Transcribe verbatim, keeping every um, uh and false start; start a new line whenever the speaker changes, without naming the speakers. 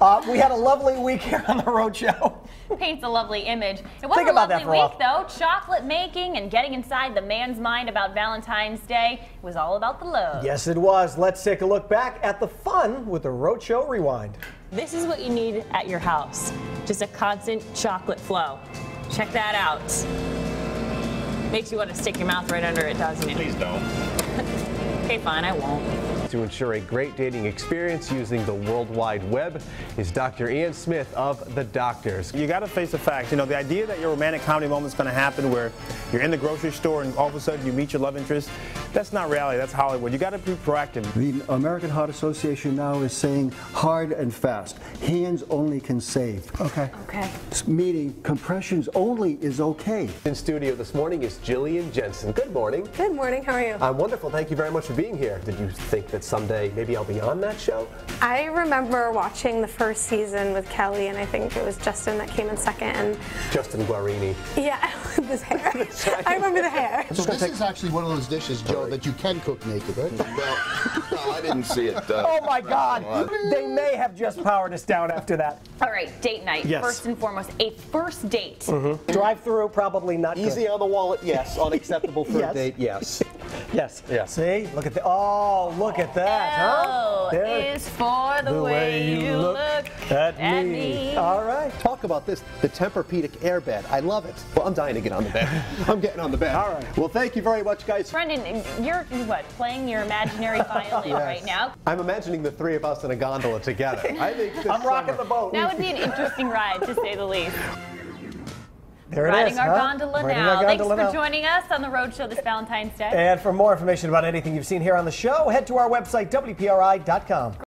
Uh, we had a lovely week here on the Rhode Show.
Paints a lovely image. It was
Think
a
about
lovely
that for a
week, though. Chocolate making and getting inside the man's mind about Valentine's Day. It was all about the love.
Yes, it was. Let's take a look back at the fun with the Rhode Show Rewind.
This is what you need at your house. Just a constant chocolate flow. Check that out. Makes you want to stick your mouth right under it, doesn't it?
Please don't.
Okay, fine, I won't.
To ensure a great dating experience using the World Wide Web is Doctor Ian Smith of The Doctors.
You got to face the facts. You know, the idea that your romantic comedy moment is going to happen where you're in the grocery store and all of a sudden you meet your love interest, that's not reality. That's Hollywood. You got to be proactive.
The American Heart Association now is saying hard and fast. Hands only can save.
Okay.
Okay.
Meaning compressions only is okay.
In studio this morning is Jillian Jensen. Good morning.
Good morning. How are you?
I'm wonderful. Thank you very much for being here. Did you think that someday maybe I'll be on that show?
I remember watching the first season with Kelly, and I think it was Justin that came in second. And
Justin Guarini.
yeah, his hair. I remember the hair.
So this is actually one of those dishes, Joe, right, that you can cook naked, right?
Well, no, I didn't see it. Uh,
Oh my God! They may have just powered us down after that.
All right, date night.
Yes.
First and foremost, a first date.
Mm-hmm. Drive-through, probably not
Easy
good.
on the wallet, yes. Unacceptable for
Yes.
a date, yes.
Yes.
Yeah.
See? Look at the. Oh, look at that, huh?
L
There-
is for the, way you look
at,
at
me.
me.
All right.
Talk about this, the Tempur-Pedic airbed. I love it. Well, I'm dying to get on the bed. I'm getting on the bed.
All right.
Well, thank you very much, guys.
Brendan, you're what, playing your imaginary violin
Yes.
right now?
I'm imagining the three of us in a gondola together. I think this
I'm rocking
summer-
the boat.
That would be an interesting ride, to say the least.
There it
Riding
is,
our
huh?
gondola
Riding
now.
our
Thanks
gondola
for
now.
joining us on the Rhode Show this Valentine's Day.
And for more information about anything you've seen here on the show, head to our website, W P R I dot com.